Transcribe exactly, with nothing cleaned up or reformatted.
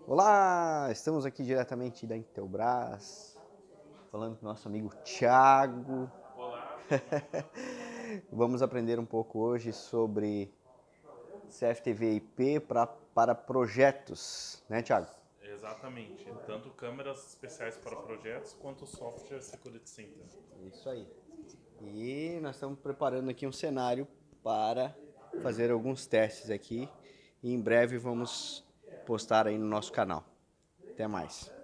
Olá, estamos aqui diretamente da Intelbras, falando com o nosso amigo Thiago. Olá. Vamos aprender um pouco hoje sobre C F T V I P pra, para projetos, né, Thiago? Exatamente. Tanto câmeras especiais para projetos quanto software Security Center. Isso aí. E nós estamos preparando aqui um cenário para fazer alguns testes aqui e em breve vamos postar aí no nosso canal. Até mais.